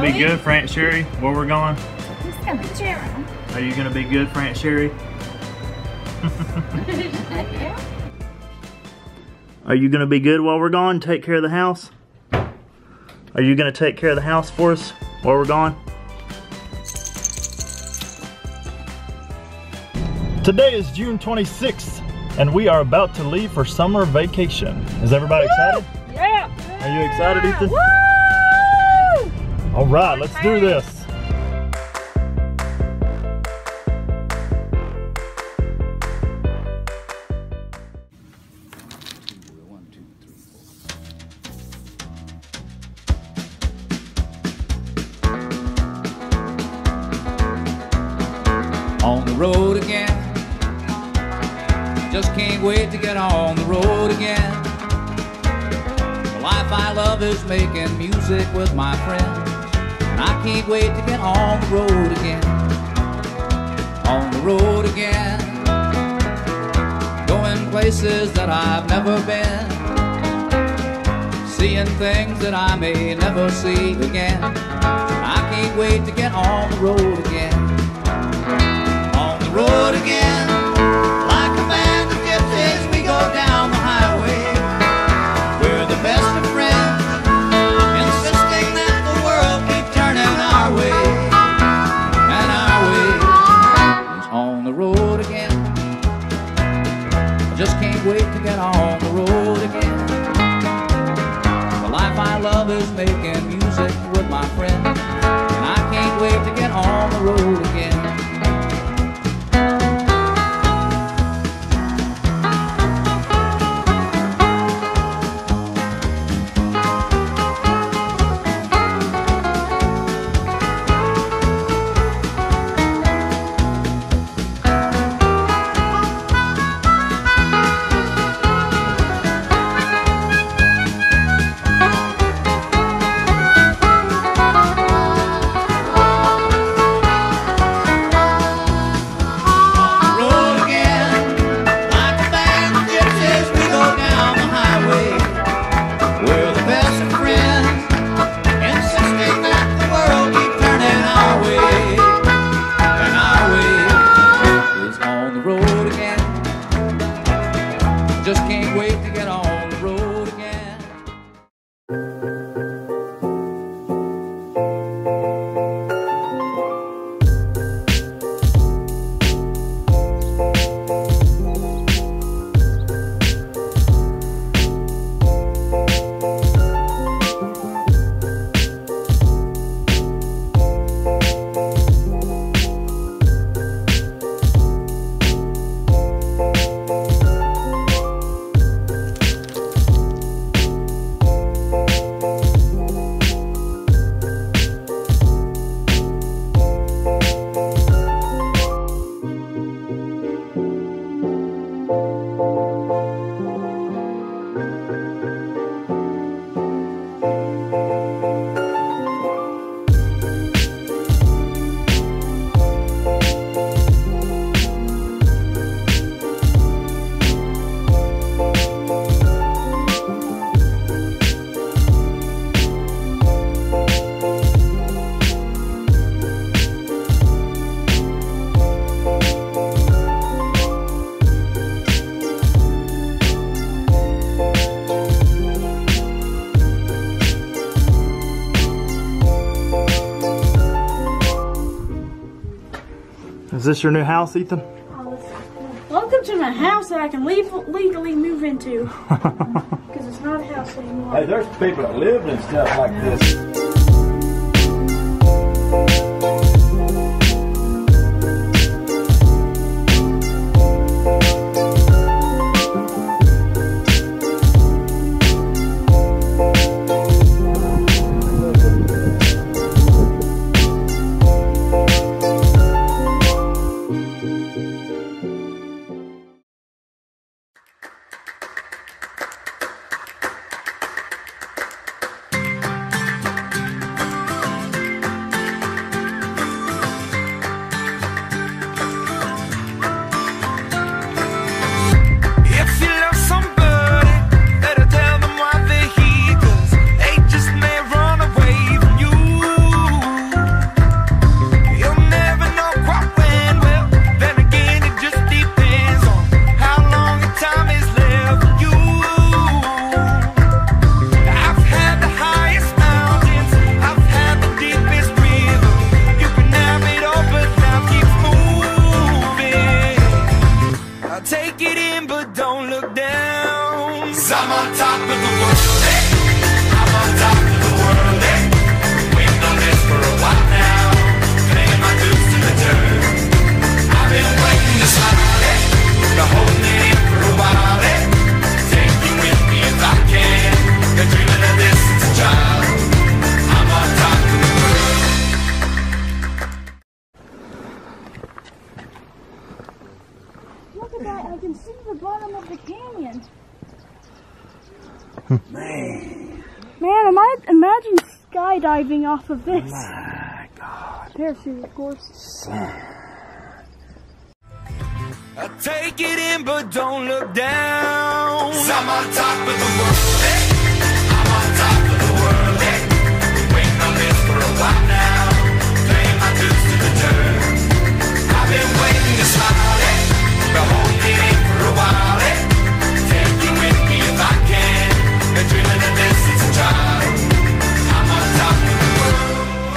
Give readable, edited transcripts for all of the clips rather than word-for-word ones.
be good for Aunt Sherry where we're going? He's gonna be cheering. Are you gonna be good for Aunt Sherry? Yeah. Are you gonna be good while we're gone? Take care of the house? Are you gonna take care of the house for us while we're gone? Today is June 26th and we are about to leave for summer vacation. Is everybody excited? Yeah. Are you excited, Ethan? Woo! All right, let's do this. On the road again, just can't wait to get on the road again. The life I love is making music with my friends, and I can't wait to get on the road again. On the road again, going places that I've never been, seeing things that I may never see again. I can't wait to get on the road again. Road again, like a band of gypsies, we go down the highway. We're the best of friends, insisting that the world keep turning our way. And our way is on the road again. I just can't wait to get on the road again. The life I love is making music with my friends, and I can't wait to get on the road again. Is this your new house, Ethan? Welcome to my house that I can legally move into. Because it's not a house anymore. Hey, there's people that live in stuff like this. I'm on top of the world, eh? I'm on top of the world, eh? Waiting on this for a while now, paying my dues to the dirt. I've been waiting to smile, eh? Been holding it in for a while, eh? Take you with me if I can. Been dreaming of this since a child. I'm on top of the world. Look at that, I can see the bottom of the canyon. Man, imagine skydiving off of this. My God. Parachute, of course. I take it in, but don't look down. 'Cause I'm on top of the world, eh? I'm on top of the world, eh? Waiting on this for a while now, paying my dues to the dirt. I've been waiting to smile, eh? Been holding it in for a while, eh? Take you with me if I can. Been dreaming of this since a child. I'm on top of the world.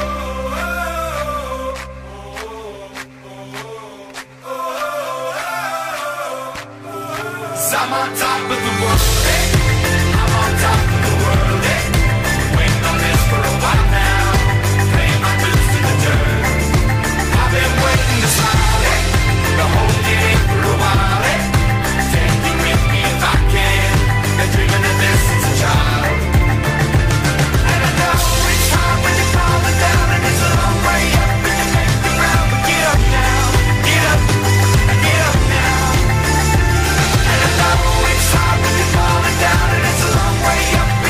'Cause I'm on top of the world, eh? I'm on top of the world, eh? Waiting on this for a while now, paying my dues to the dirt. I've been waiting to smile, eh? Been holding it in for a while, eh? Take you with me if I can. Been dreaming of this since a child. And I know it's hard when you're falling down, and it's a long way up, and you make the ground, but get up now, get up now. And I know it's hard when you're falling down, and it's a long way up,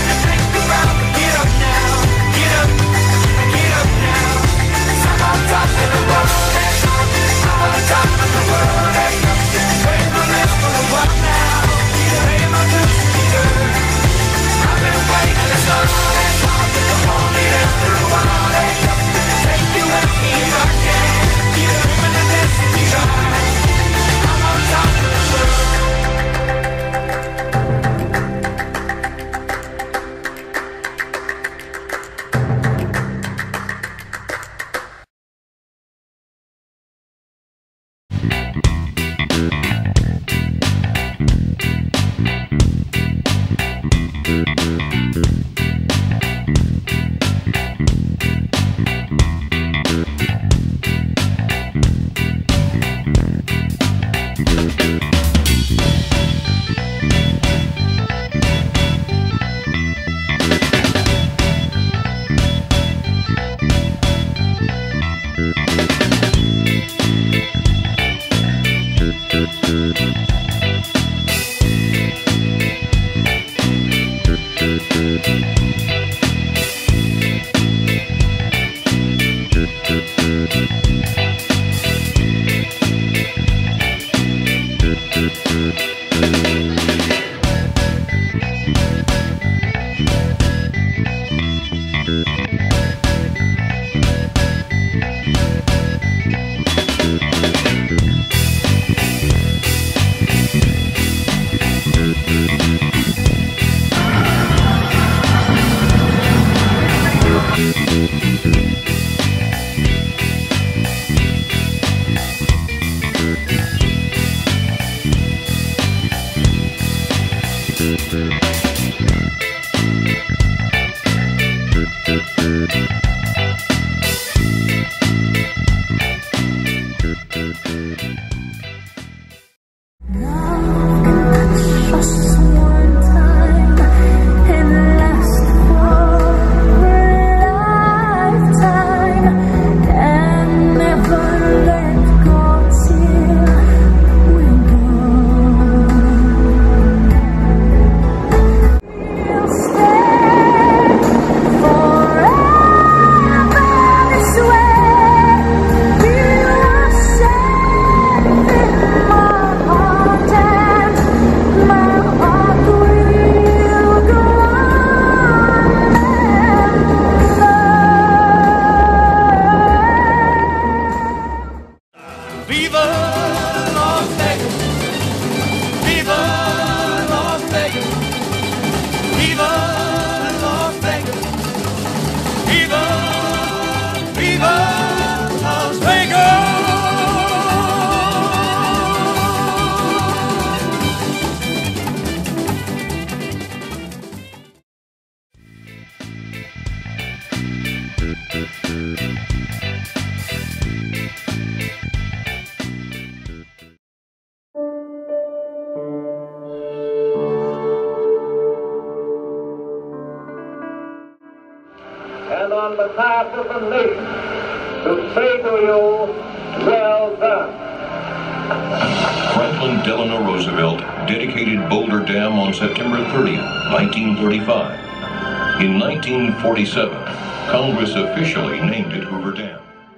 societies and nations to say to you, well done. Franklin Delano Roosevelt dedicated Boulder Dam on September 30th, 1935. In 1947, Congress officially named it Hoover Dam.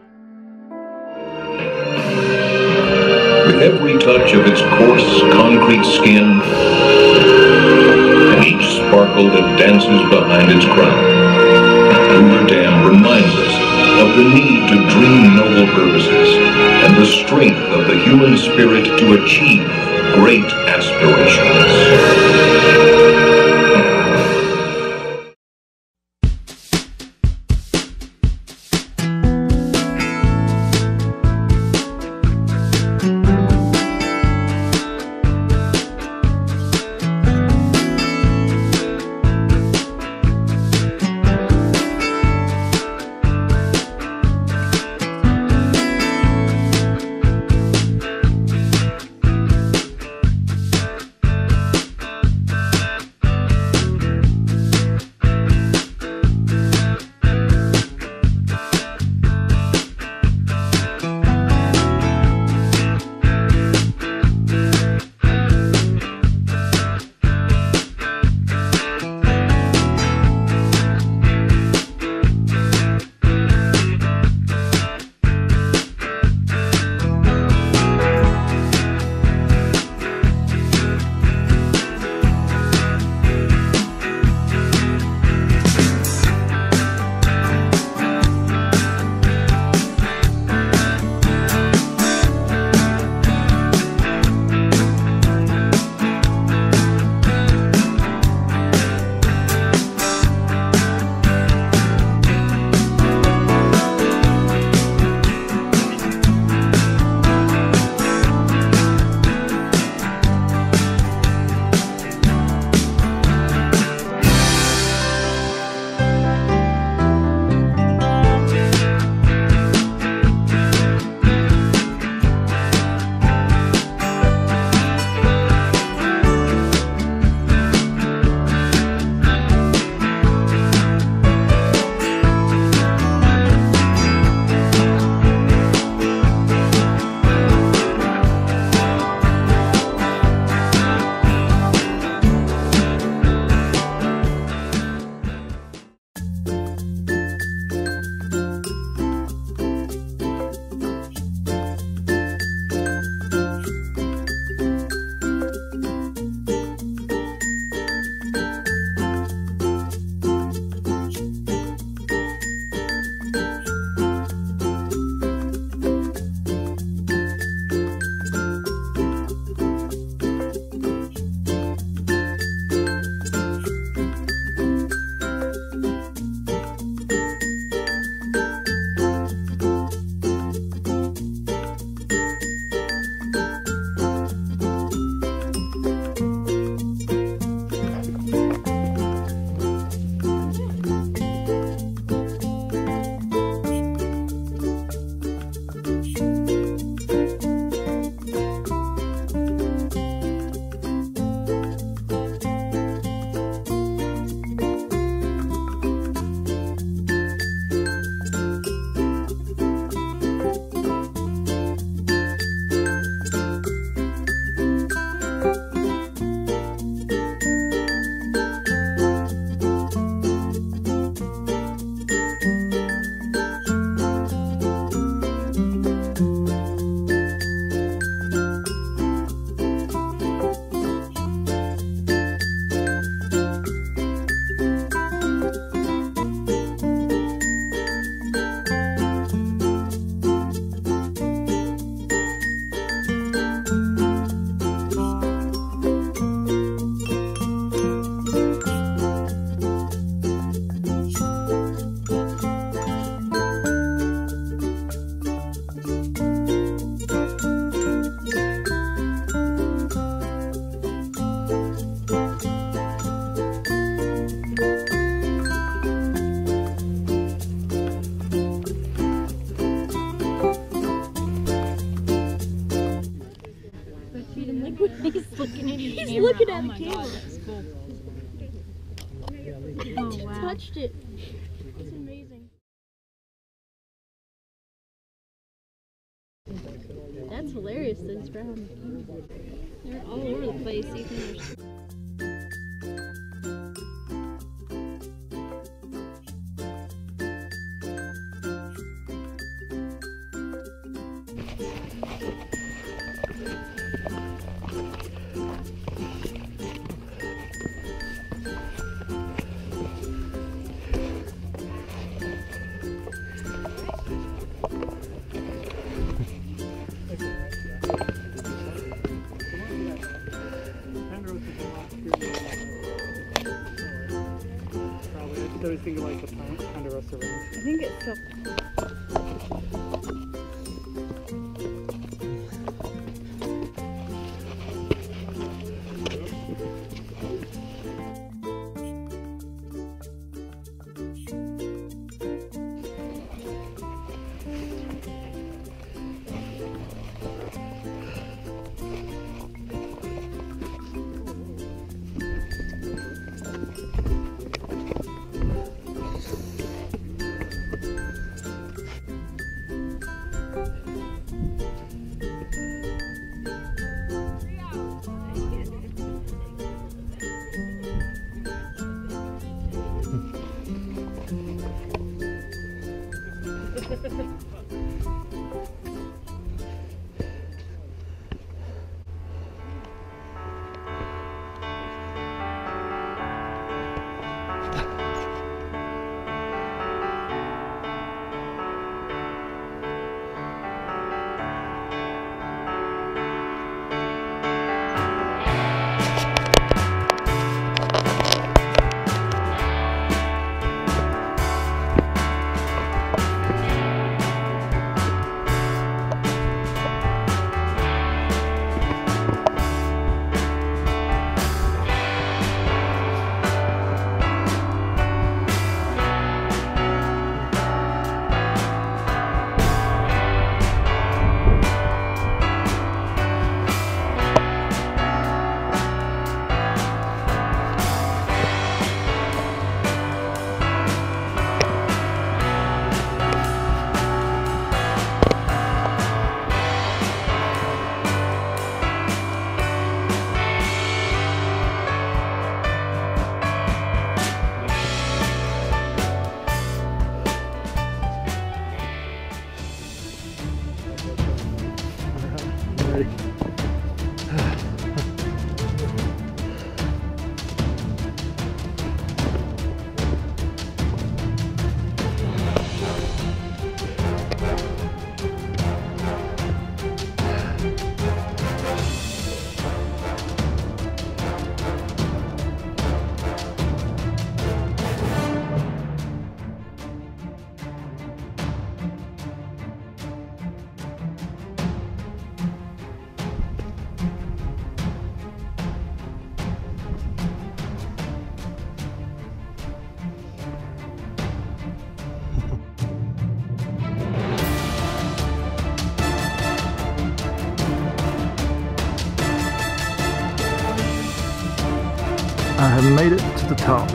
With every touch of its coarse concrete skin, and each sparkle that dances behind its crown, Hoover Dam reminds us of the need to dream noble purposes and the strength of the human spirit to achieve great aspirations. He's looking at the camera. Cool. I touched it. It's amazing. That's hilarious, those brown. They're all over the place. Even I was thinking like the under roasted range. I think it's so. I have made it to the top.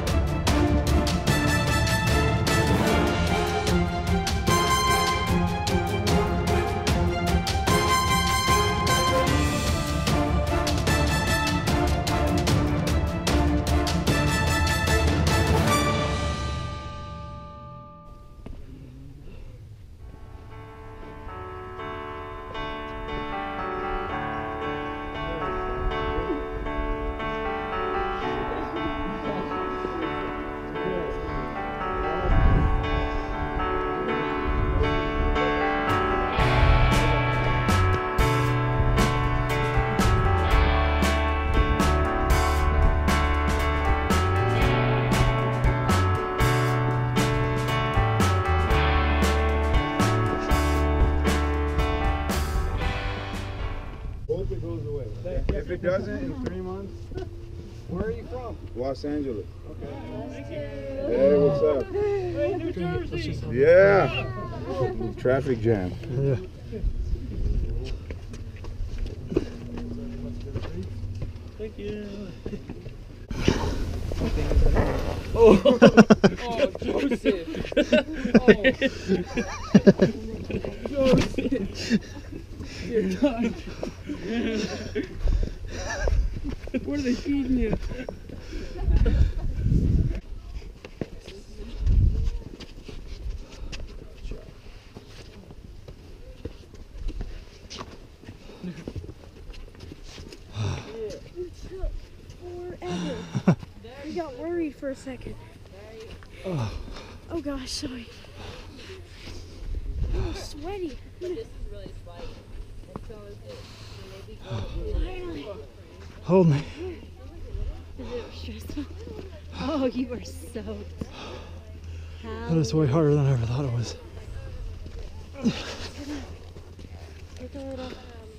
If it doesn't, in 3 months. Where are you from? Los Angeles. Okay. Hey, what's up? Hey, New Jersey. Yeah. Traffic jam. Yeah. Thank you. Oh, Joseph. Oh. You're done. What are they feeding you? Forever. We got worried for a second. Oh gosh, sorry. I'm sweaty. But this is really sweaty. And so is it. Finally. Hold me. Is it stressful? Oh, you were soaked. That is way harder than I ever thought it was. Get the lid off.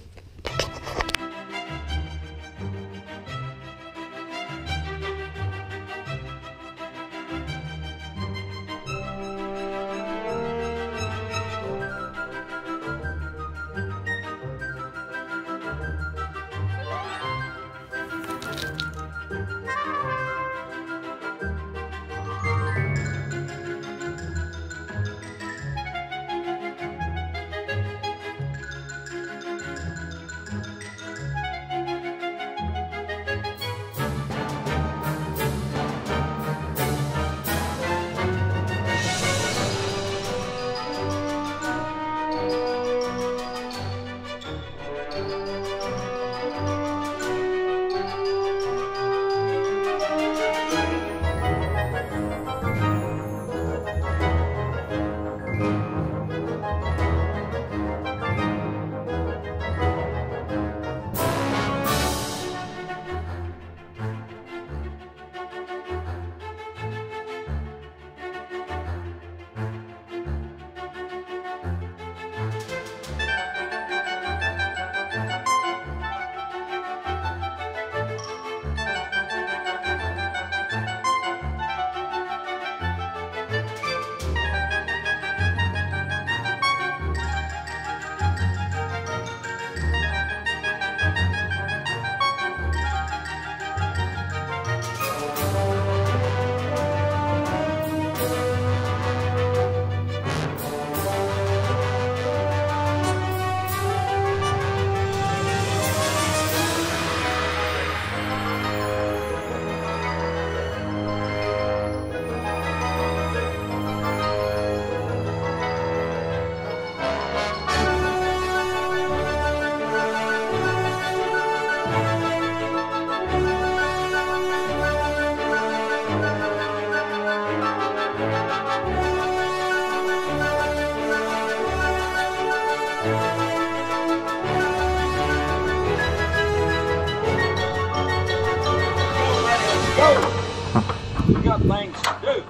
We got things to do.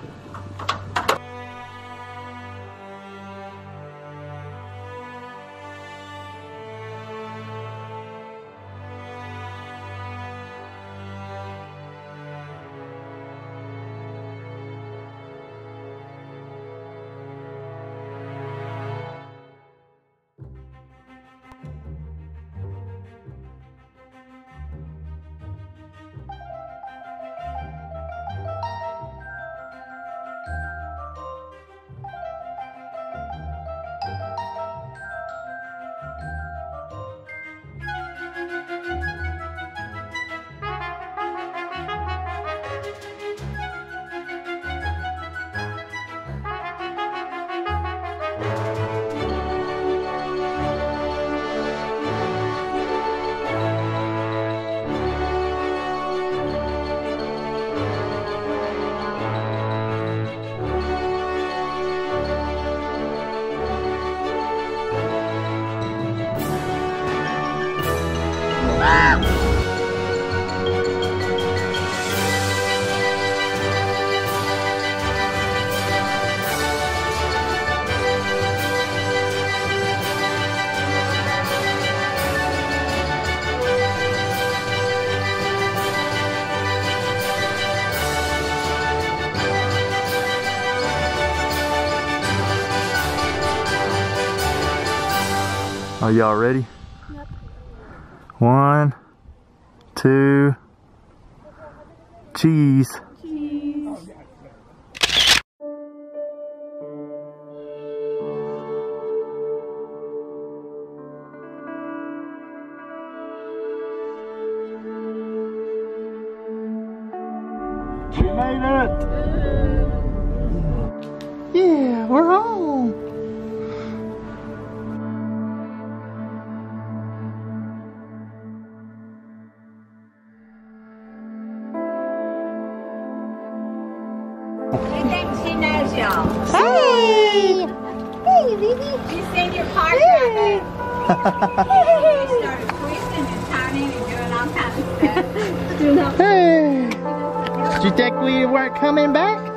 Are y'all ready? Yep. 1, 2, cheese. Cheese. front. Yeah, we're home. She thinks she knows y'all. Hey! Hey, baby. She's seen your parts right there. You started twisting and turning and doing all kinds of stuff. Hey! Did you think we weren't coming back?